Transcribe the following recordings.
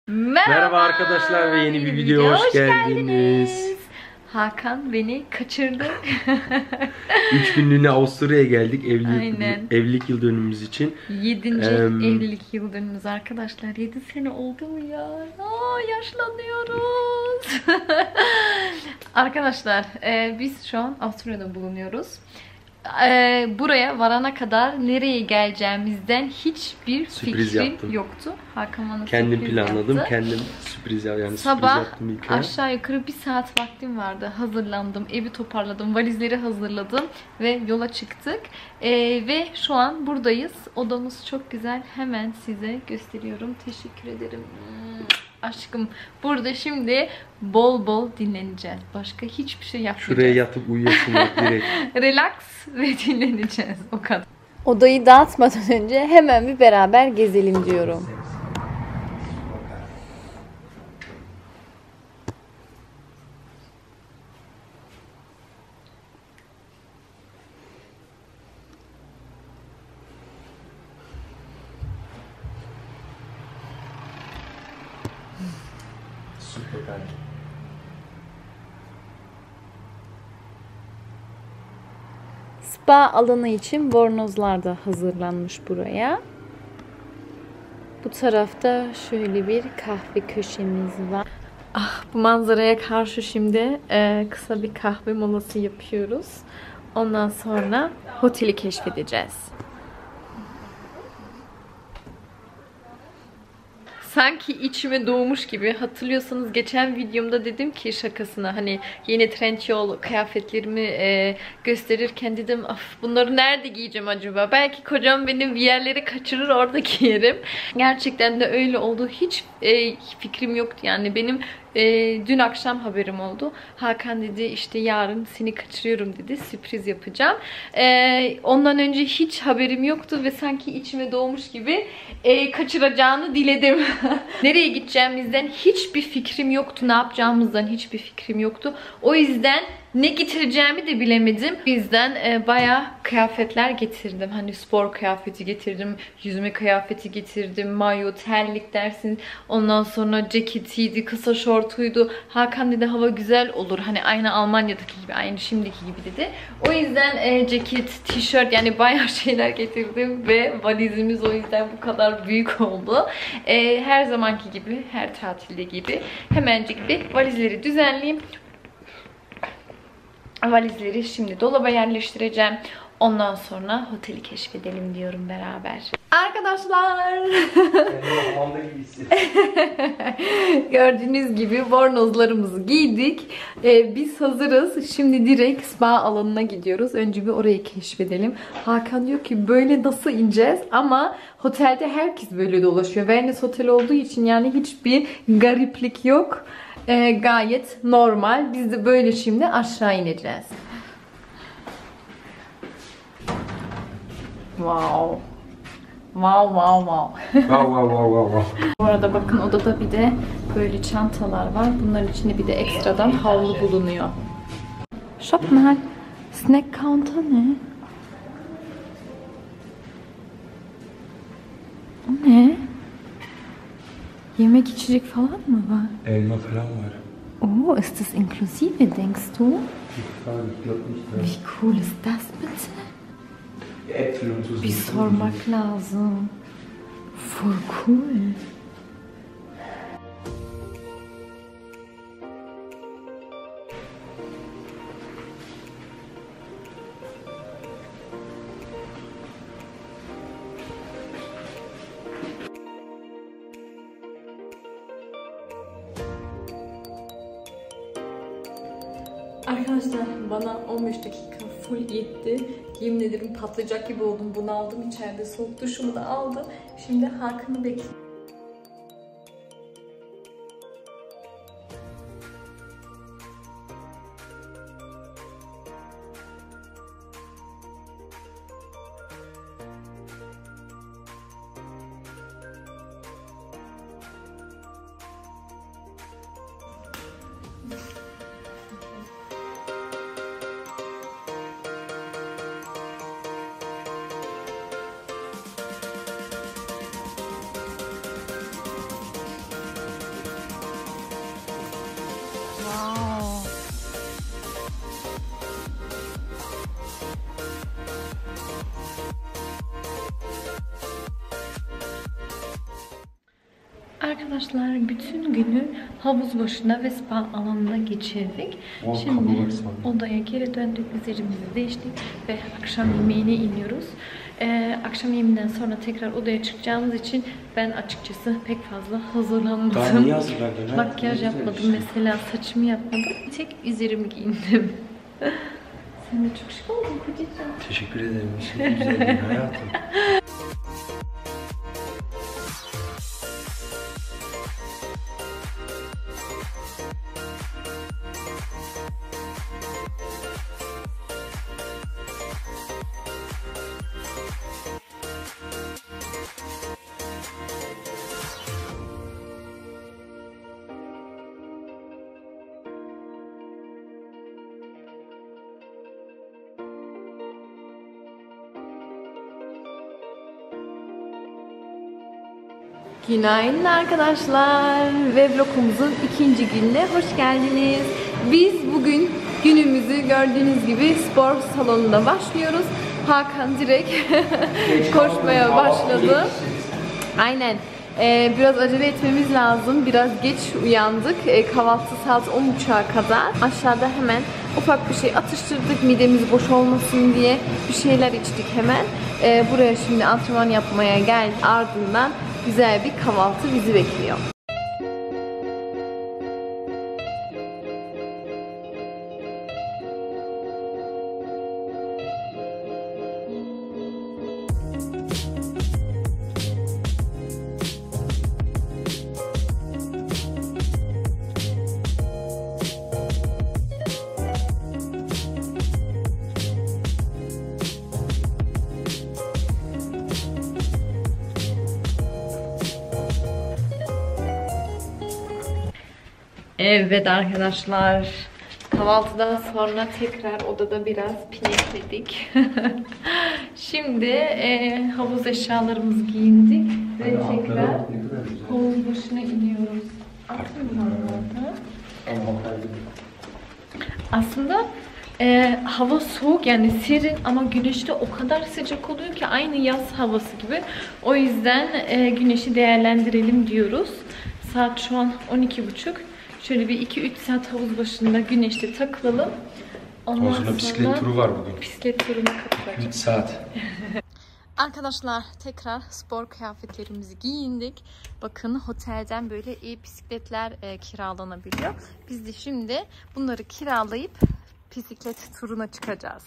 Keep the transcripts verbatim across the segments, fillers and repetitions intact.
Merhaba, Merhaba arkadaşlar ve yeni, yeni bir video hoş, hoş geldiniz. geldiniz. Hakan beni kaçırdı. Üç günlüğüne Avusturya'ya geldik evlilik, evlilik yıl dönümümüz için. Yedinci ee, evlilik yıl dönümümüz arkadaşlar. Yedi sene oldu mu ya? Aa, yaşlanıyoruz. Arkadaşlar e, biz şu an Avusturya'da bulunuyoruz. Ee, buraya varana kadar nereye geleceğimizden hiçbir sürpriz fikrim yaptım. yoktu. Hakan bana kendim planladım, yaptı. kendim sürpriz yani Sabah sürpriz yaptım ilk aşağı yukarı bir saat vaktim vardı. Hazırlandım, evi toparladım, valizleri hazırladım ve yola çıktık. Ee, ve şu an buradayız. Odamız çok güzel. Hemen size gösteriyorum. Teşekkür ederim. Aşkım, burada şimdi bol bol dinleneceğiz. Başka hiçbir şey yapmayacağız. Şuraya yatıp uyuyasın direkt. Relax ve dinleneceğiz. O kadar. Odayı dağıtmadan önce hemen bir beraber gezelim diyorum. Süper. Spa alanı için bornozlar da hazırlanmış buraya. Bu tarafta şöyle bir kahve köşemiz var. Ah, bu manzaraya karşı şimdi e, kısa bir kahve molası yapıyoruz. Ondan sonra oteli keşfedeceğiz. Sanki içime doğmuş gibi. Hatırlıyorsanız geçen videomda dedim ki şakasına, hani yeni Trendyol kıyafetlerimi e, gösterirken dedim of, bunları nerede giyeceğim acaba? Belki kocam beni bir yerlere kaçırır, orada giyerim. Gerçekten de öyle oldu. Hiç e, fikrim yoktu yani. Benim e, dün akşam haberim oldu. Hakan dedi işte yarın seni kaçırıyorum dedi. Sürpriz yapacağım. E, ondan önce hiç haberim yoktu ve sanki içime doğmuş gibi e, kaçıracağını diledim. Nereye gideceğimizden hiçbir fikrim yoktu. Ne yapacağımızdan hiçbir fikrim yoktu. O yüzden ne getireceğimi de bilemedim. O yüzden e, bayağı kıyafetler getirdim. Hani spor kıyafeti getirdim. Yüzme kıyafeti getirdim. Mayo, terlik dersiniz. Ondan sonra ceketiydi, kısa şortuydu. Hakan dedi hava güzel olur. Hani aynı Almanya'daki gibi, aynı şimdiki gibi dedi. O yüzden e, ceket, tişört, yani bayağı şeyler getirdim. Ve valizimiz o yüzden bu kadar büyük oldu. E, her zamanki gibi, her tatilde gibi hemencik bir valizleri düzenleyeyim. Valizleri şimdi dolaba yerleştireceğim. Ondan sonra oteli keşfedelim diyorum beraber. Arkadaşlar. Gördüğünüz gibi bornozlarımızı giydik. Ee, biz hazırız. Şimdi direkt spa alanına gidiyoruz. Önce bir orayı keşfedelim. Hakan diyor ki böyle nasıl ineceğiz? Ama otelde herkes böyle dolaşıyor. Wellness otel olduğu için yani hiçbir gariplik yok. Ee, gayet normal. Biz de böyle şimdi aşağı ineceğiz. Wow. Wow wow wow. Wow wow wow wow. Bu arada bakın odada bir de böyle çantalar var. Bunların içinde bir de ekstradan havlu bulunuyor. Shop mal. Snack counter ne? O ne? Yemek içecek falan mı var? Elma falan var. Oh, ist das inklusive, denkst du? Wie cool ist das bitte? Äpfel und so. Bir sormak lazım. Voll cool. Arkadaşlar bana on beş dakika full yetti. Yemin ederim patlayacak gibi oldum. Bunu aldım içeride. Soğuk duşumu da aldım. Şimdi Hakan'ı bekliyorum. Arkadaşlar bütün günü havuz başında ve spa alanında geçirdik. Oh, Şimdi odaya geri döndük, üzerimizi değiştik ve akşam yemeğine iniyoruz. Ee, akşam yemeğinden sonra tekrar odaya çıkacağımız için ben açıkçası pek fazla hazırlanmadım. Daha niye hazırlandın? Makyaj yapmadım mesela, saçımı yapmadım. Tek üzerimi giyindim. Sen de çok şık oldun kocacığım. Teşekkür ederim. Şimdi güzel hayatım. Günaydın arkadaşlar ve vlogumuzun ikinci gününe hoş geldiniz. Biz bugün günümüzü gördüğünüz gibi spor salonunda başlıyoruz. Hakan direkt koşmaya başladı. Aynen. Ee, biraz acele etmemiz lazım. Biraz geç uyandık. Ee, kahvaltı saat on buçuğa kadar. Aşağıda hemen ufak bir şey atıştırdık. Midemiz boş olmasın diye bir şeyler içtik hemen. Ee, buraya şimdi antrenman yapmaya geldik. Ardından güzel bir kahvaltı bizi bekliyor. Evet arkadaşlar, kahvaltıdan sonra tekrar odada biraz pinekledik. Şimdi e, havuz eşyalarımızı giyindik ve tekrar havuz başına iniyoruz. Aslında e, hava soğuk, yani serin, ama güneşte o kadar sıcak oluyor ki aynı yaz havası gibi. O yüzden e, güneşi değerlendirelim diyoruz. Saat şu an on iki buçuk. Şöyle bir iki üç saat havuz başında güneşte takılalım. Ondan sonra bisiklet turu var bugün. Bisiklet turuna katılacağız. üç saat. Arkadaşlar tekrar spor kıyafetlerimizi giyindik. Bakın otelden böyle iyi bisikletler e, kiralanabiliyor. Biz de şimdi bunları kiralayıp bisiklet turuna çıkacağız.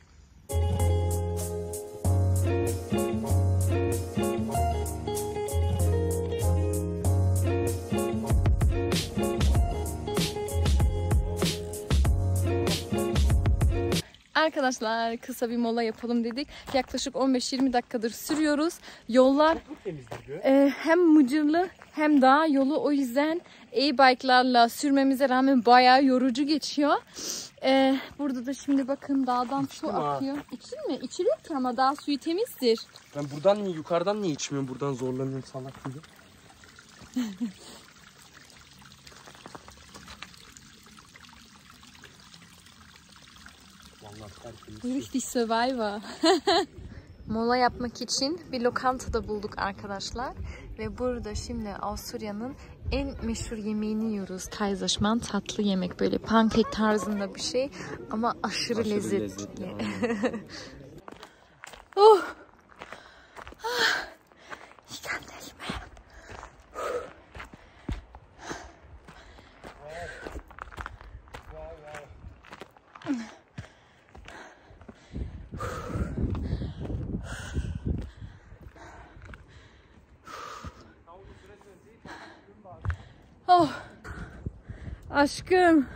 Arkadaşlar kısa bir mola yapalım dedik. Yaklaşık on beş yirmi dakikadır sürüyoruz. Yollar e, hem mıcırlı hem dağ yolu. O yüzden e-bike'larla sürmemize rağmen bayağı yorucu geçiyor. E, burada da şimdi bakın dağdan su akıyor. İçin mi? İçilir ki ama dağ suyu temizdir. Ben buradan niye, yukarıdan niye içmiyorum? Buradan zorlanıyorum salak gibi. Richtig Survivor. Mola yapmak için bir lokantada bulduk arkadaşlar. Ve burada şimdi Avusturya'nın en meşhur yemeğini yiyoruz. Kaiserschmarrn, tatlı yemek, böyle pankek tarzında bir şey ama aşırı, aşırı lezzetli. lezzetli. Oh. Ah. Ich kann nicht mehr. Oh, aşkım.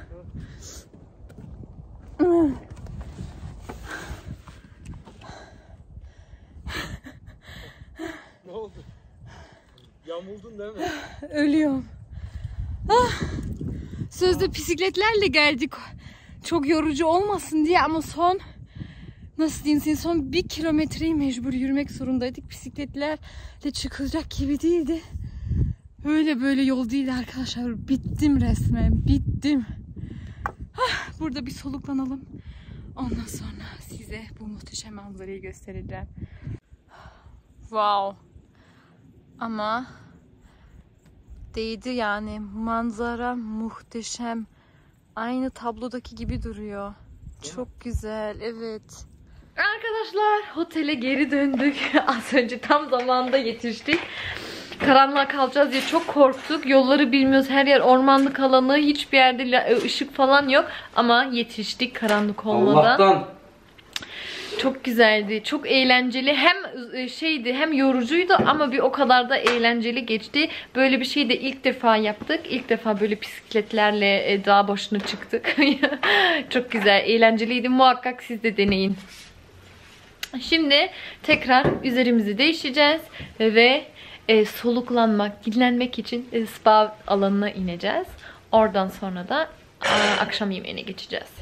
Ne oldu? Yamuldun değil mi? Ölüyorum. Ah, sözde bisikletlerle geldik. Çok yorucu olmasın diye, ama son nasıl diyeyim, son bir kilometreyi mecbur yürümek zorundaydık. Bisikletlerle çıkılacak gibi değildi. Öyle böyle yol değil arkadaşlar. Bittim resmen. Bittim. Ah, burada bir soluklanalım. Ondan sonra size bu muhteşem manzarayı göstereceğim. Wow. Ama değdi yani. Manzara muhteşem. Aynı tablodaki gibi duruyor. Çok güzel, evet. Arkadaşlar, otele geri döndük. Az önce tam zamanında yetiştik. Karanlığa kalacağız diye çok korktuk. Yolları bilmiyoruz. Her yer ormanlık alanı. Hiçbir yerde ışık falan yok. Ama yetiştik karanlık olmadan. Allah'tan. Çok güzeldi. Çok eğlenceli. Hem şeydi hem yorucuydu ama bir o kadar da eğlenceli geçti. Böyle bir şeyi de ilk defa yaptık. İlk defa böyle bisikletlerle dağ başına çıktık. Çok güzel, eğlenceliydi. Muhakkak siz de deneyin. Şimdi tekrar üzerimizi değişeceğiz ve e, soluklanmak, dinlenmek için e, spa alanına ineceğiz. Oradan sonra da a, akşam yemeğine geçeceğiz.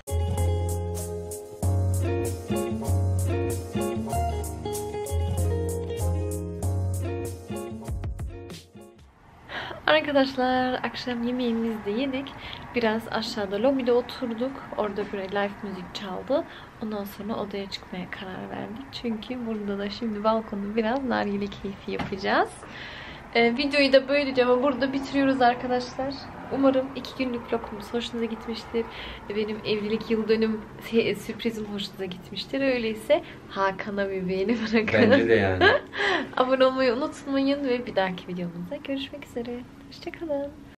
Arkadaşlar, akşam yemeğimizi de yedik. Biraz aşağıda lobide oturduk. Orada böyle live müzik çaldı. Ondan sonra odaya çıkmaya karar verdik. Çünkü burada da şimdi balkonda biraz nargile keyfi yapacağız. Ee, videoyu da böylece ama burada bitiriyoruz arkadaşlar. Umarım iki günlük vlogumuz hoşunuza gitmiştir. Benim evlilik yıl dönüm sürprizim hoşunuza gitmiştir. Öyleyse Hakan'a bir beğeni bırakın. Bence de yani. Abone olmayı unutmayın ve bir dahaki videomuzda görüşmek üzere. Hoşçakalın.